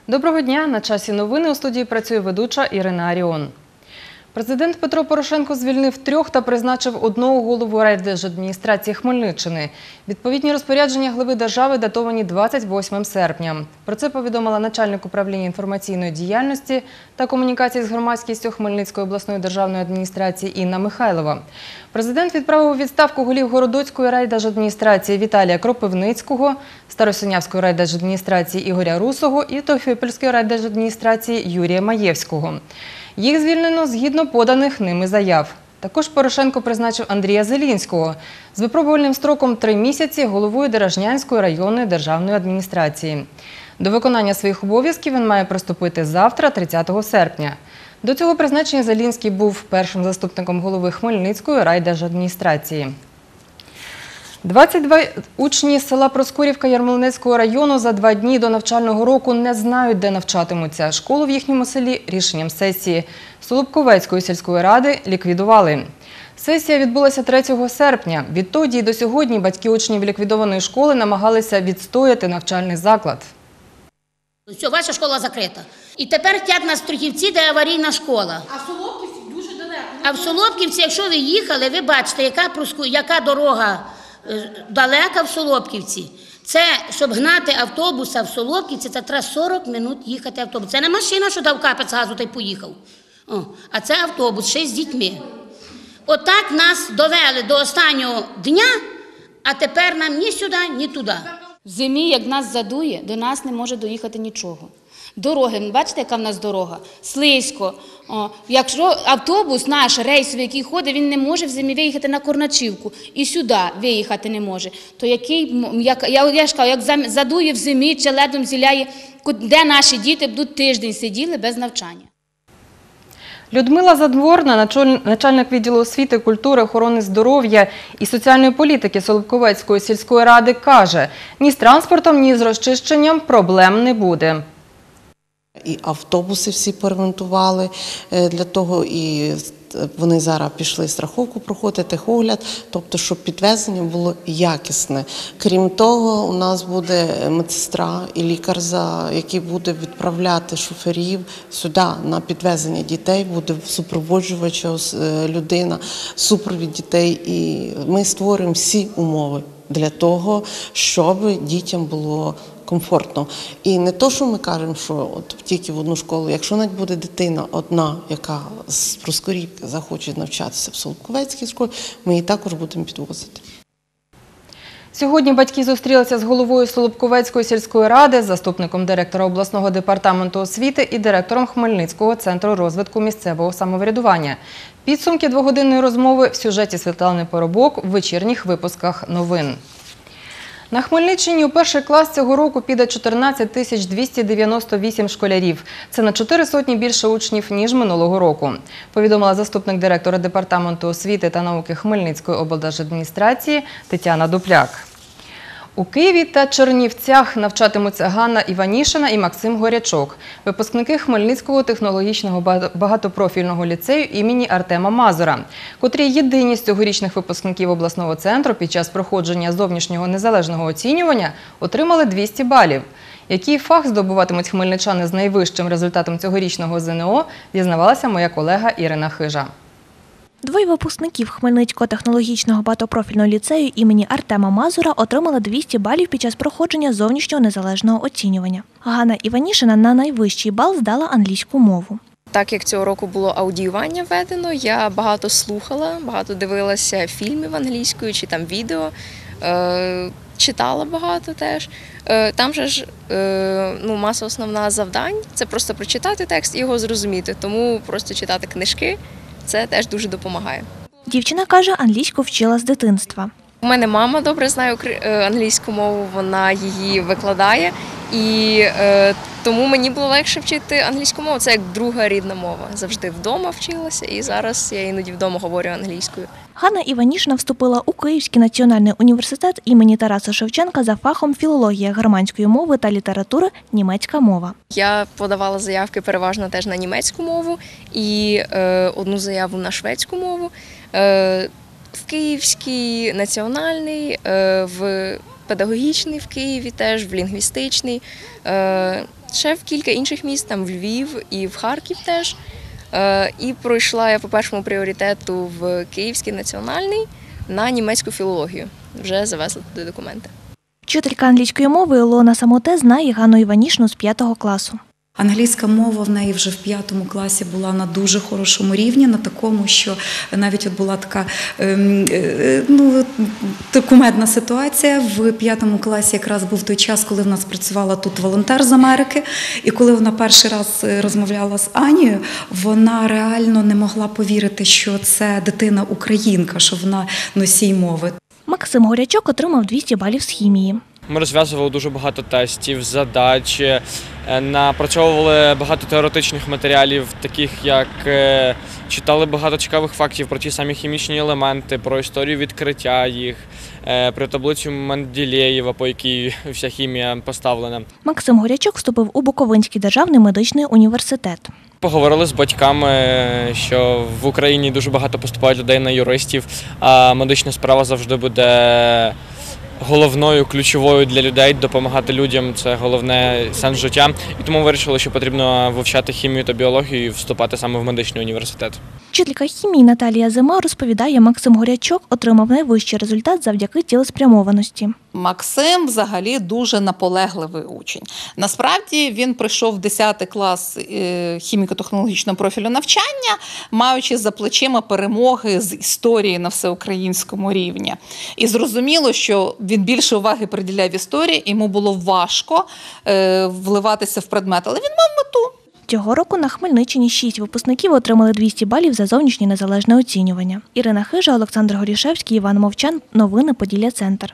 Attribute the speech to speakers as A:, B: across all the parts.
A: Доброго дня! На часі новини. У студії працює ведуча Ірина Аріон. Президент Петро Порошенко звільнив 3 та призначив 1 голову райдержадміністрації Хмельниччини. Відповідні розпорядження глави держави датовані 28 серпня. Про це повідомила начальник управління інформаційної діяльності та комунікації з громадськістю Хмельницької обласної державної адміністрації Інна Михайлова. Президент відправив у відставку голів Городоцької райдержадміністрації Віталія Кропивницького, Старосинявської райдержадміністрації Ігоря Русого і Теофіпольської райдержадміністрації Юрія Маєвського. Їх звільнено згідно поданих ними заяв. Також Порошенко призначив Андрія Зелінського з випробувальним строком 3 місяці головою Деражнянської районної державної адміністрації. До виконання своїх обов'язків він має приступити завтра, 30 серпня. До цього призначення Зелінський був першим заступником голови Хмельницької райдержадміністрації. 22 учні з села Проскурівка Ярмолинецького району за 2 дні до навчального року не знають, де навчатимуться. Школу в їхньому селі рішенням сесії Солобковецької сільської ради ліквідували. Сесія відбулася 3 серпня. Відтоді і до сьогодні батьки учнів ліквідованої школи намагалися відстояти навчальний заклад.
B: Все, ваша школа закрита. І тепер хотять нас в Трухівці, де аварійна школа.
C: А в Солодківці дуже далеко.
B: А в Солодківці, якщо ви їхали, ви бачите, яка дорога далека в Солодківці. Це, щоб гнати автобуса в Солодківці, це треба 40 минут їхати автобус. Це не машина, що дав капець газу та й поїхав. А це автобус, ще й з дітьми. Отак нас довели до останнього дня, а тепер нам ні сюди, ні туди.
D: В зимі, як нас задує, до нас не може доїхати нічого. Дороги, бачите, яка в нас дорога? Слизько. Якщо автобус наш рейсовий, який ходить, він не може в зимі виїхати на Корначівку і сюди виїхати не може. То я ж кажу, як задує в зимі, чи ледом зіляє, де наші діти будуть тиждень сиділи без навчання.
A: Людмила Задворна, начальник відділу освіти, культури, охорони здоров'я і соціальної політики Солобковецької сільської ради, каже, ні з транспортом, ні з розчищенням проблем не буде.
E: І автобуси всі перемонтували для того, і вони зараз пішли страховку проходити, техогляд, тобто, щоб підвезення було якісне. Крім того, у нас буде медсестра і лікар, який буде відправляти шоферів сюди на підвезення дітей, буде супроводжувача людина, супровід дітей. І ми створюємо всі умови для того, щоб дітям було комфортно. І не то, що ми кажемо, що от тільки в одну школу. Якщо навіть буде дитина одна, яка з Проскурівки захоче навчатися в Солобковецькій школі, ми її також будемо підвозити.
A: Сьогодні батьки зустрілися з головою Солобковецької сільської ради, заступником директора обласного департаменту освіти і директором Хмельницького центру розвитку місцевого самоврядування. Підсумки 2-годинної розмови в сюжеті Світлани Поробок в вечірніх випусках новин. На Хмельниччині у перший клас цього року піде 14 298 школярів. Це на 4 сотні більше учнів, ніж минулого року, повідомила заступник директора департаменту освіти та науки Хмельницької облдержадміністрації Тетяна Дупляк. У Києві та Чернівцях навчатимуться Ганна Іванішина і Максим Горячок, випускники Хмельницького технологічного багатопрофільного ліцею імені Артема Мазура, котрі єдині з цьогорічних випускників обласного центру під час проходження зовнішнього незалежного оцінювання отримали 200 балів. Який фах здобуватимуть хмельничани з найвищим результатом цьогорічного ЗНО, дізнавалася моя колега Ірина Хижа.
F: 2 випускників Хмельницького технологічного багатопрофільного ліцею імені Артема Мазура отримали 200 балів під час проходження зовнішнього незалежного оцінювання. Ганна Іванішина на найвищий бал здала англійську мову.
G: Так як цього року було аудіювання введено, я багато слухала, багато дивилася фільмів англійською чи там відео, читала багато теж. Там же ж маса основна завдань – це просто прочитати текст і його зрозуміти, тому просто читати книжки. Це теж дуже допомагає.
F: Дівчина каже, англійську вчила з дитинства.
G: У мене мама добре знає англійську мову, вона її викладає, і тому мені було легше вчити англійську мову. Це як друга рідна мова. Завжди вдома вчилася, і зараз я іноді вдома говорю англійською.
F: Ганна Іванішина вступила у Київський національний університет імені Тараса Шевченка за фахом філологія германської мови та літератури, німецька мова.
G: Я подавала заявки переважно теж на німецьку мову і 1 заяву на шведську мову. В Київський національний, в педагогічний в Києві теж, в лінгвістичний. ще в кілька інших міст, там в Львів і в Харків теж. І пройшла я по першому пріоритету в Київський національний на німецьку філологію. Вже завезла туди документи.
F: Вчителька англійської мови Ілона Самоте знає Ганну Іванішину з 5 класу.
C: Англійська мова в неї вже в 5 класі була на дуже хорошому рівні, на такому, що навіть була така кумедна ситуація. В 5 класі якраз був той час, коли в нас працювала тут волонтер з Америки, і коли вона перший раз розмовляла з Анією, вона реально не могла повірити, що це дитина-українка, що вона носій мови.
F: Максим Горячок отримав 200 балів з хімії.
H: Ми розв'язували дуже багато тестів, задач, напрацьовували багато теоретичних матеріалів, таких як читали багато цікавих фактів про ті самі хімічні елементи, про історію відкриття їх, про таблицю Менделєєва, по якій вся хімія поставлена.
F: Максим Горячок вступив у Буковинський державний медичний університет.
H: Поговорили з батьками, що в Україні дуже багато поступають людей на юристів, а медична справа завжди буде головною, ключовою для людей, допомагати людям – це головне сенс життя. І тому вирішили, що потрібно вивчати хімію та біологію і вступати саме в медичний університет.
F: Вчителька хімії Наталія Зима розповідає, Максим Горячок отримав найвищий результат завдяки цілеспрямованості.
I: Максим взагалі дуже наполегливий учень. Насправді він прийшов в 10 клас хіміко-технологічного профілю навчання, маючи за плечима перемоги з історії на всеукраїнському рівні. І зрозуміло, що він більше уваги приділяв історії, йому було важко вливатися в предмет, але він мав мету.
F: Цього року на Хмельниччині 6 випускників отримали 200 балів за зовнішнє незалежне оцінювання. Ірина Хижа, Олександр Горішевський, Іван Мовчан. Новини Поділля-Центр.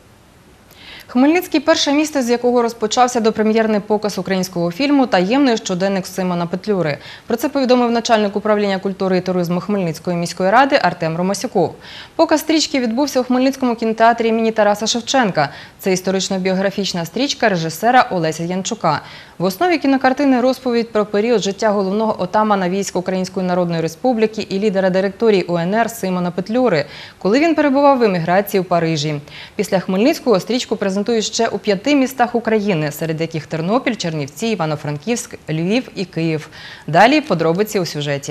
A: Хмельницький – перше місто, з якого розпочався допрем'єрний показ українського фільму «Таємний щоденник Симона Петлюри». Про це повідомив начальник управління культури і туризму Хмельницької міської ради Артем Ромасюков. Показ стрічки відбувся у Хмельницькому кінотеатрі імені Тараса Шевченка. Це історично-біографічна стрічка режисера Олеся Янчука. В основі кінокартини розповідь про період життя головного отамана військ Української Народної Республіки і лідера директорії УНР Симона Петлюри, коли він перебував в еміграції у Парижі. Після Хмельницького стрічку презентують ще у 5 містах України, серед яких Тернопіль, Чернівці, Івано-Франківськ, Львів і Київ. Далі подробиці у сюжеті.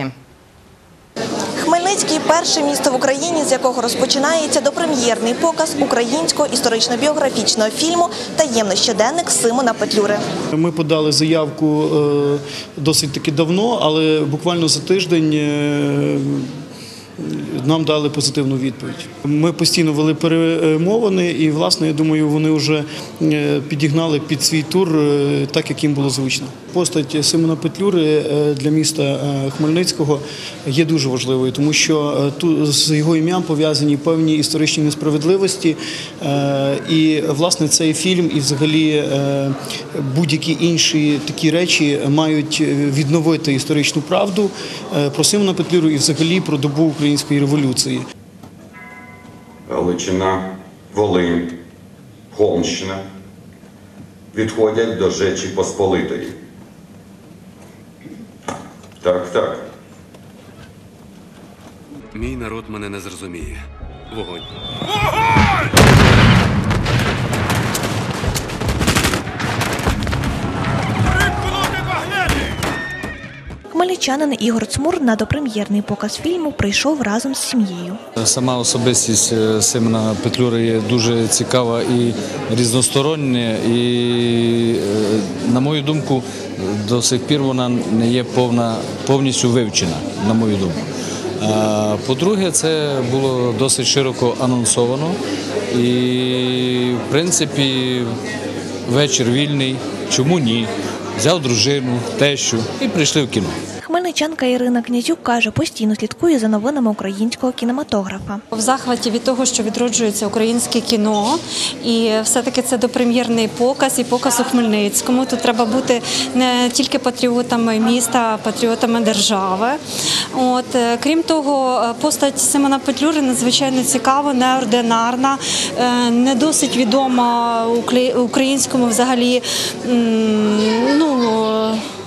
J: Хмельницький – перше місто в Україні, з якого розпочинається допрем'єрний показ українського історично-біографічного фільму «Таємний щоденник Симона Петлюри».
K: Ми подали заявку досить таки давно, але буквально за тиждень нам дали позитивну відповідь. Ми постійно вели перемовини і, власне, я думаю, вони вже підігнали під свій тур так, як їм було звично. Постать Симона Петлюри для міста Хмельницького є дуже важливою, тому що з його ім'ям пов'язані певні історичні несправедливості. І, власне, цей фільм і взагалі будь-які інші такі речі мають відновити історичну правду про Симона Петлюру і взагалі про добу української революції.
L: Галичина, Волинь, Холмщина відходять до Жечі Посполитої. Так.
M: Мій народ мене не зрозуміє. Вогонь!
F: Хмельничанин Ігор Цмур на допрем'єрний показ фільму прийшов разом з сім'єю.
N: Сама особистість Симона Петлюри є дуже цікава і різностороння, і, на мою думку, до сих пір вона не є повністю вивчена, на мою думку. По-друге, це було досить широко анонсовано і, в принципі, вечір вільний, чому ні? Взяв дружину, тещу і прийшли в кіно.
F: Хмельничанка Ірина Князюк каже, постійно слідкує за новинами українського кінематографа.
O: В захваті від того, що відроджується українське кіно, і все-таки це допрем'єрний показ і показ у Хмельницькому. Тут треба бути не тільки патріотами міста, а патріотами держави. Крім того, постать Симона Петлюри надзвичайно цікава, неординарна, не досить відома українському взагалі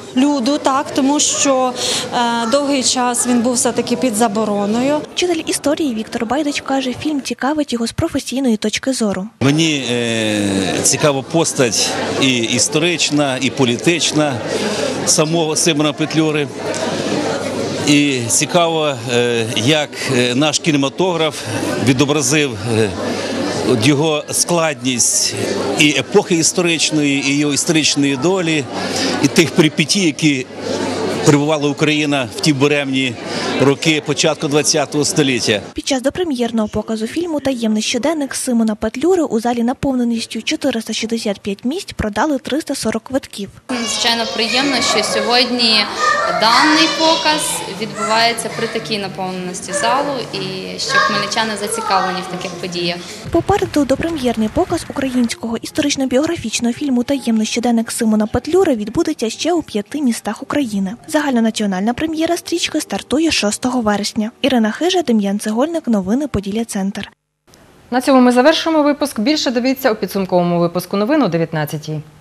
O: люду, так, тому що довгий час він був все-таки під забороною.
F: Вчитель історії Віктор Байдич каже, фільм цікавить його з професійної точки зору.
P: Мені цікава постать і історична, і політична самого Симона Петлюри. І цікаво, як наш кінематограф відобразив його складність і епохи історичної, і його історичної долі, і тих перипетій, які перебувала Україна в ті буремні роки початку ХХ століття.
F: Під час допрем'єрного показу фільму «Таємний щоденник» Симона Петлюри у залі наповненістю 465 місць продали 340 квитків.
Q: Звичайно, приємно, що сьогодні даний показ відбувається при такій наповненості залу і що хмельничани зацікавлені в таких подіях.
F: Попереду допрем'єрний показ українського історично-біографічного фільму «Таємний щоденник» Симона Петлюри відбудеться ще у 5 містах України. Загальнонаціональна прем'єра стрічки стартує 6 вересня. Ірина Хижа, Дем'ян Цегольник, новини Поділля-Центр.
A: На цьому ми завершуємо випуск. Більше дивіться у підсумковому випуску новин о 19-й.